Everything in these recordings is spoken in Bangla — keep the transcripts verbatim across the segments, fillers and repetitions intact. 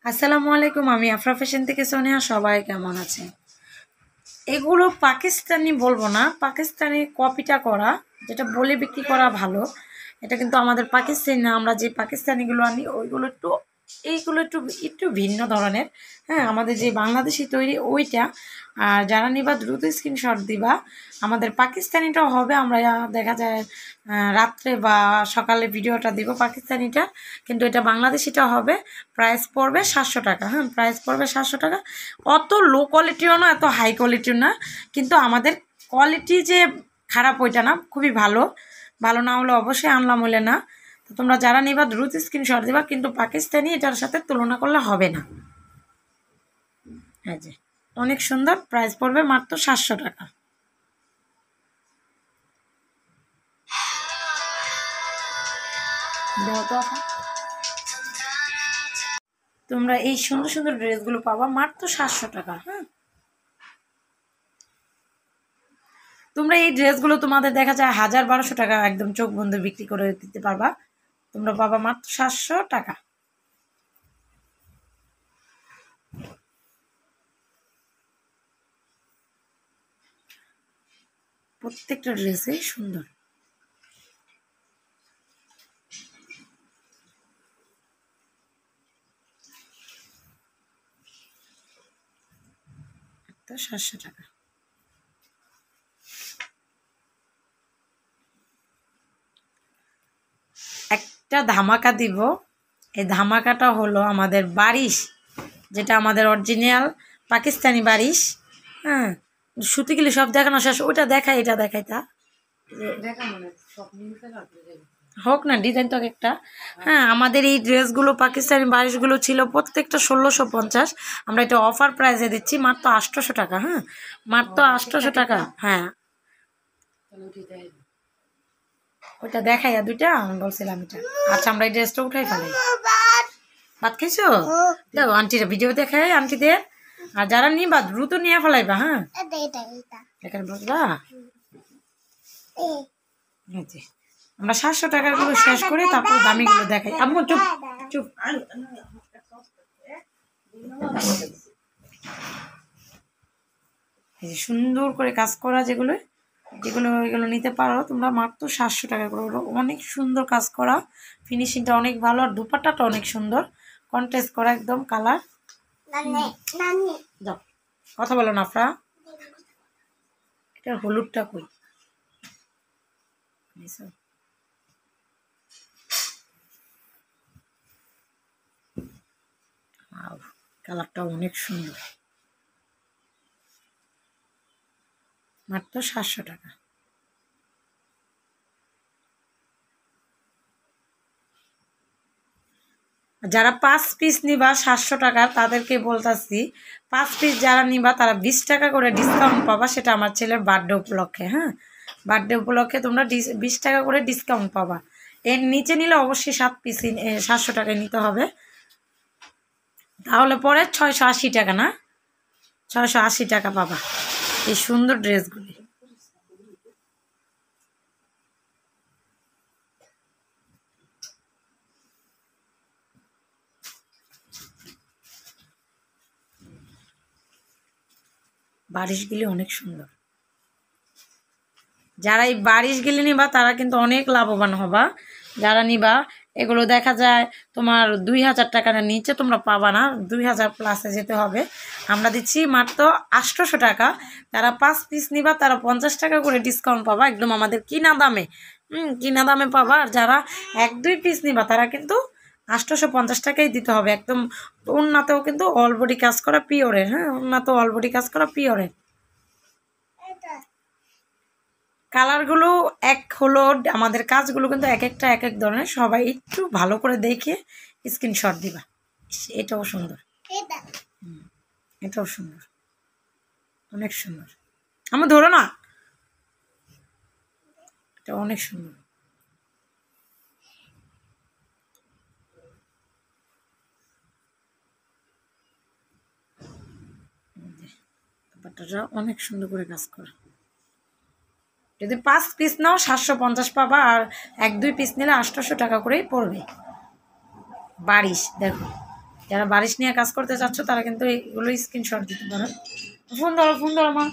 আসসালামু আলাইকুম। আমি আফরা ফ্যাশন থেকে সোনিয়া। সবাই কেমন আছেন? এগুলো পাকিস্তানি বলবো না, পাকিস্তানি কপিটা করা, যেটা বলে বিক্রি করা ভালো। এটা কিন্তু আমাদের পাকিস্তানি না। আমরা যে পাকিস্তানিগুলো আনি ওইগুলো একটু এইগুলো একটু একটু ভিন্ন ধরনের। হ্যাঁ, আমাদের যে বাংলাদেশি তৈরি ওইটা। আর যারা নিবা দ্রুত স্ক্রিনশট দিবা। আমাদের পাকিস্তানিটাও হবে, আমরা দেখা যায় রাত্রে বা সকালে ভিডিওটা দিব পাকিস্তানিটা, কিন্তু এটা বাংলাদেশিটা হবে। প্রাইস পড়বে সাতশো টাকা। হ্যাঁ, প্রাইস পড়বে সাতশো টাকা। অত লো কোয়ালিটিও না, এত হাই কোয়ালিটিও না, কিন্তু আমাদের কোয়ালিটি যে খারাপ ওইটা না, খুবই ভালো। ভালো না হলে অবশ্যই আনলাম হলে না। তো তোমরা যারা নিবা দ্রুত স্ক্রিনশট দিবা, কিন্তু পাকিস্তানি এটার সাথে তুলনা করলে হবে না। হ্যাঁ, যে অনেক সুন্দর। প্রাইস পড়বে মাত্র সাতশো টাকা। তোমরা এই সুন্দর সুন্দর ড্রেসগুলো পাবা মাত্র সাতশো টাকা। হ্যাঁ, তোমরা এই ড্রেসগুলো তোমাদের দেখা যায় হাজার বারোশো টাকা একদম চোখ বন্ধ বিক্রি করে দিতে পারবা। তোমরা পাবা মাত্র সাতশো টাকা। প্রত্যেকটা ড্রেসই সুন্দর। তো সাতশো টাকা। একটা ধামাকা দিব। এই ধামাকাটা হলো আমাদের বারিশ, যেটা আমাদের অরিজিনাল পাকিস্তানি বারিশ। হ্যাঁ, সুতিগুলি সব দেখানো শেষ। ওইটা দেখাই, এটা দেখাই, তা হোক না ডিজাইন তো একটা। হ্যাঁ, আমাদের এই ড্রেসগুলো পাকিস্তানি বারিশগুলো ছিল প্রত্যেকটা ষোলোশো পঞ্চাশ। আমরা এটা অফার প্রাইসে দিচ্ছি মাত্র আটশোশো টাকা। হ্যাঁ, মাত্র আটশোশো টাকা। হ্যাঁ, ওইটা দেখাই দুইটা আমি বলছিলাম এটা। আচ্ছা, আমরা এই ড্রেসটা উঠাই ফেলাই। ভাত খাইছো? দেখো আন্টিরা ভিডিও দেখাই আন্টিদের। আর যারা নিবা দ্রুত নিয়ে ফেলাইবা। হ্যাঁ, এখানে বসবা। আমরা সাতশো টাকার গুলো শেষ করে তারপর দামি গুলো দেখাই। আম্মু চুপ চুপ। সুন্দর করে কাজ করা যেগুলো যেগুলো ওইগুলো নিতে পারো তোমরা মাত্র সাতশো টাকা করে। অনেক সুন্দর কাজ করা, ফিনিশিংটা অনেক ভালো, আর দুপাট্টাটা অনেক সুন্দর কন্ট্রাস্ট করা একদম কালার। যাও, কথা বলো না আফরা। এটার হলুদটা কই? কালারটা অনেক সুন্দর। মাত্র সাতশো টাকা। যারা পাঁচ পিস নিবা সাতশো টাকা তাদেরকে বলতেছি, পাঁচ পিস যারা নিবা তারা বিশ টাকা করে ডিসকাউন্ট পাবা। সেটা আমার ছেলের বার্থডে উপলক্ষে। হ্যাঁ, বার্থডে উপলক্ষে তোমরা বিশ টাকা করে ডিসকাউন্ট পাবা। এর নিচে নিলে অবশ্যই সাত পিস সাতশো টাকায় নিতে হবে। তাহলে পরে ছয়শো আশি টাকা না, ছয়শো আশি টাকা পাবা এই সুন্দর ড্রেসগুলি। বারিশগুলি অনেক সুন্দর। যারা এই বারিশগুলি নিবা তারা কিন্তু অনেক লাভবান হবা। যারা নিবা এগুলো দেখা যায় তোমার দুই হাজার টাকার নিচে তোমরা পাবা না, দুই হাজার প্লাসে যেতে হবে। আমরা দিচ্ছি মাত্র আটশোশো টাকা। যারা পাঁচ পিস নিবা তারা পঞ্চাশ টাকা করে ডিসকাউন্ট পাবা, একদম আমাদের কিনা দামে। হুম, কিনা দামে পাবা। আর যারা এক দুই পিস নিবা তারা কিন্তু আটশোশো পঞ্চাশ টাকাই দিতে হবে একদম। ওন্নাতেও কিন্তু অল বডি কাজ করা পিওরের। হ্যাঁ, ওন্নাতেও অল বডি কাজ করা পিওরের। কালারগুলো এক হলো, আমাদের কাজগুলো কিন্তু এক একটা এক এক ধরনের। সবাই একটু ভালো করে দেখে স্ক্রিনশট দিবা। এটাও সুন্দর, এটাও সুন্দর, অনেক সুন্দর। আমার ধরো না, এটা অনেক সুন্দর। অনেক সুন্দর করে কাজ করা। যদি পাঁচ পিস নাও সাতশো পঞ্চাশ পাবা, আর এক দুই পিস নিলে আটশোশো টাকা করেই পড়বে। বারিশ দেখো, যারা বারিশ নিয়ে কাজ করতে চাচ্ছ তারা কিন্তু এইগুলো স্ক্রিনশট দিতে পারো। ফোন ধরো ফোন ধরো মা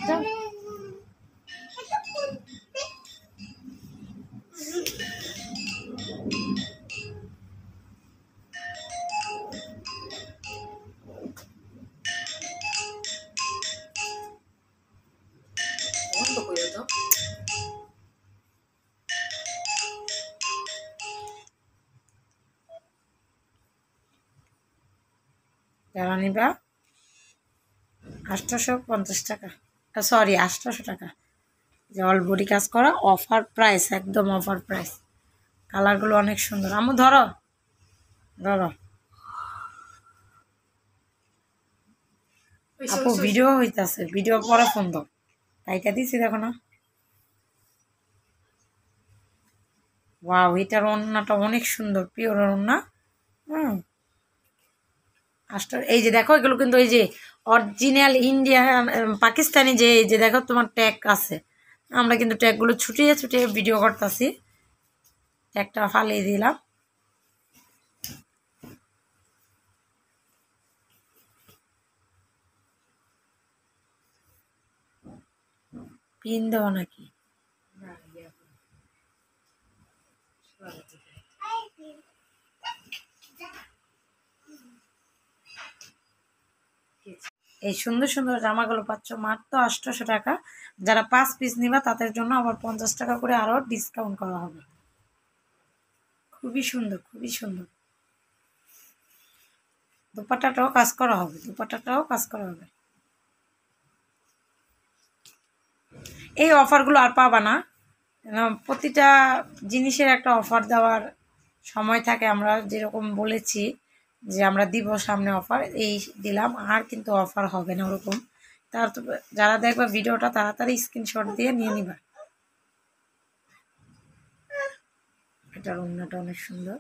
যারা নিবা আটশোশো পঞ্চাশ টাকা, সরি আটশোশো টাকা, যে অল বডি কাজ করা, অফার প্রাইস, একদম অফার প্রাইস। কালারগুলো অনেক সুন্দর। আমু ধরো ধরো আপু ভিডিও হইতাছে, ভিডিও পরে ফোন দাও। তাইটা দিছি দেখো না। ওয়াও, এটার ওড়নাটা অনেক সুন্দর, পিওর ওড়না। হুম, আস্টার এই যে দেখো, এগুলো কিন্তু এই যে অরিজিনাল ইন্ডিয়ান পাকিস্তানি, যে এই যে দেখো তোমার ট্যাগ আছে। আমরা কিন্তু ট্যাগগুলো ছুটিয়ে ছুটিয়ে ভিডিও করতেছি। ট্যাগটা ফালিয়ে দিলাম। পিন দেওয়া নাকি? এই সুন্দর সুন্দর জামাগুলো পাচ্ছ মাত্র আটশোশো টাকা। যারা পাঁচ পিস নিবা তাদের জন্য আবার পঞ্চাশ টাকা করে আরো ডিসকাউন্ট করা হবে। খুবই সুন্দর, খুবই সুন্দর। দুপাট্টাটাও কাজ করা হবে, দুপাট্টাটাও কাজ করা হবে। এই অফারগুলো আর পাবা না। প্রতিটা জিনিসের একটা অফার দেওয়ার সময় থাকে। আমরা যেরকম বলেছি যে আমরা দিব সামনে অফার, এই দিলাম, আর কিন্তু অফার হবে না ওরকম। তার তো যারা দেখবা ভিডিওটা তাড়াতাড়ি স্ক্রিনশট দিয়ে নিয়ে নিবা। এটার ওড়নাটা অনেক সুন্দর।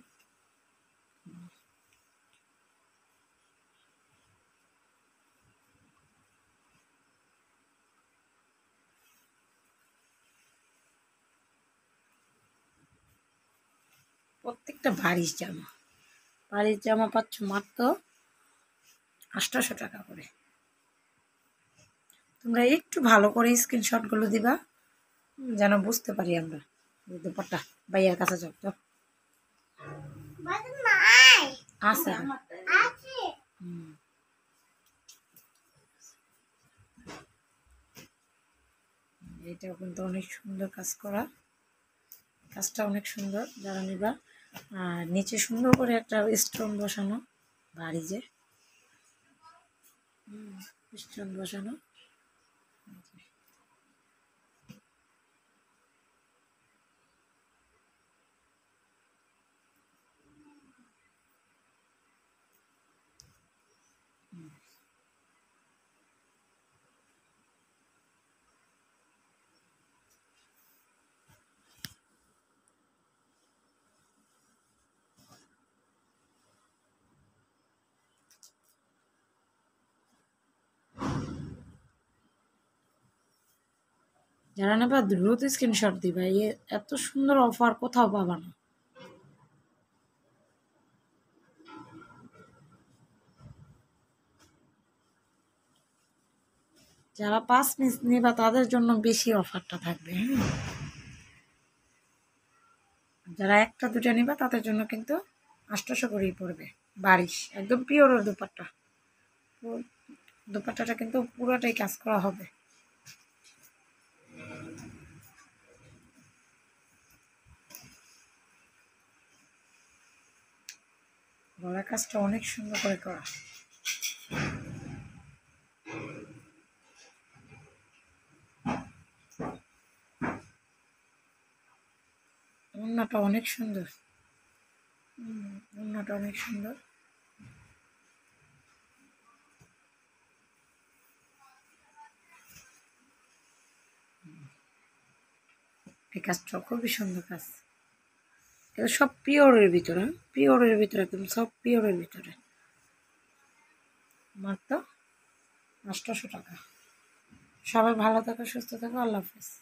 প্রত্যেকটা বারিশ জামা, বারিশ জামা পাচ্ছ মাত্র আটশোশো টাকা করে। তোমরা একটু ভালো করে স্ক্রিনশটগুলো দিবা যেন বুঝতে পারি আমরা। দুপাট্টা ভাইয়ার কাছে যাও তো আছে। এটাও কিন্তু অনেক সুন্দর কাজ করা, কাজটা অনেক সুন্দর। যারা নিবা, আর নিচে সুন্দর করে একটা স্টোন বসানো, বাড়ি যে স্টোন বসানো। যারা নেবা দ্রুত স্ক্রিনশট দিবা, এত সুন্দর অফার কোথাও পাবা না। যারা পাঁচ পিস নেবা তাদের জন্য বেশি অফারটা থাকবে। হ্যাঁ, যারা একটা দুটা নিবা তাদের জন্য কিন্তু আটশোশো করেই পড়বে। বারিশ একদম পিওর দুপাট্টা, দুপাট্টাটা কিন্তু পুরোটাই কাজ করা হবে। গলার কাজটা অনেক সুন্দর করে করা। ওড়নাটা অনেক সুন্দর, ওড়নাটা অনেক সুন্দর। এই কাজটা খুবই সুন্দর কাজ। এটা সব পিওরের ভিতরে, পিওরের ভিতরে একদম সব পিওরের ভিতরে, মাত্র আটশোশো টাকা। সবাই ভালো থাকো, সুস্থ থাকো, আল্লাহ হাফেজ।